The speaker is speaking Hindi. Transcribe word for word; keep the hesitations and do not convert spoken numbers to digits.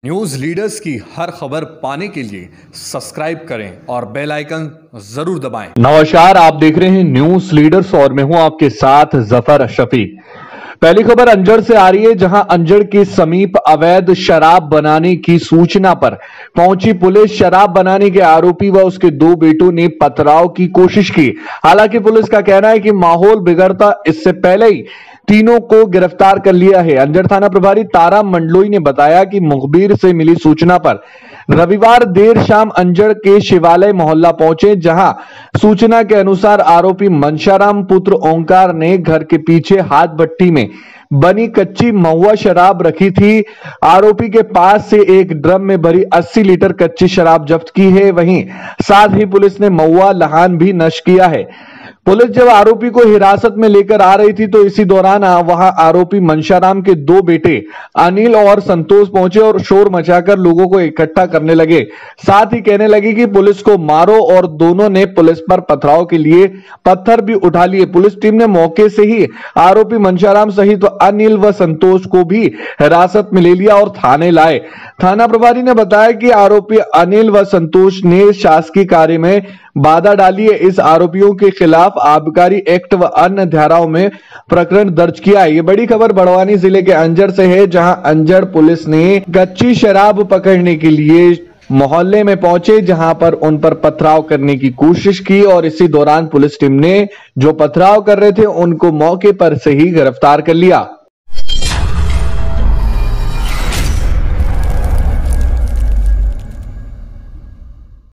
न्यूज लीडर्स की हर खबर पाने के लिए सब्सक्राइब करें और बेल आइकन जरूर दबाएं। नमस्कार, आप देख रहे हैं न्यूज लीडर्स और मैं हूं आपके साथ जफर शफीक। पहली खबर अंजड़ से आ रही है, जहां अंजड़ के समीप अवैध शराब बनाने की सूचना पर पहुंची पुलिस शराब बनाने के आरोपी व उसके दो बेटों ने पथराव की कोशिश की। हालांकि पुलिस का कहना है कि माहौल बिगड़ता इससे पहले ही तीनों को गिरफ्तार कर लिया है। अंजड़ थाना प्रभारी तारा मंडलोई ने बताया कि मुखबिर से मिली सूचना पर रविवार देर शाम अंजड़ के शिवालय मोहल्ला पहुंचे, जहां सूचना के अनुसार आरोपी मनशाराम पुत्र ओंकार ने घर के पीछे हाथ भट्टी में बनी कच्ची महुआ शराब रखी थी। आरोपी के पास से एक ड्रम में भरी अस्सी लीटर कच्ची शराब जब्त की है। वहीं साथ ही पुलिस ने महुआ लहान भी नष्ट किया है। पुलिस जब आरोपी को हिरासत में लेकर आ रही थी तो इसी दौरान वहां आरोपी मनशाराम के दो बेटे अनिल और संतोष पहुंचे और शोर मचाकर लोगों को इकट्ठा करने लगे। साथ ही कहने लगे कि पुलिस को मारो, और दोनों ने पुलिस पर पथराव के लिए पत्थर भी उठा लिए। पुलिस टीम ने मौके से ही आरोपी मनशाराम सहित अनिल व संतोष को भी हिरासत में ले लिया और थाने लाए। थाना प्रभारी ने बताया कि आरोपी अनिल व संतोष ने शासकीय कार्य में बाधा डाली है। इस आरोपियों के खिलाफ आबकारी एक्ट व अन्य धाराओं में प्रकरण दर्ज किया है। ये बड़ी खबर बड़वानी जिले के अंजड़ से है, जहां अंजड़ पुलिस ने कच्ची शराब पकड़ने के लिए मोहल्ले में पहुंचे, जहां पर उन पर पथराव करने की कोशिश की और इसी दौरान पुलिस टीम ने जो पथराव कर रहे थे उनको मौके पर से ही गिरफ्तार कर लिया।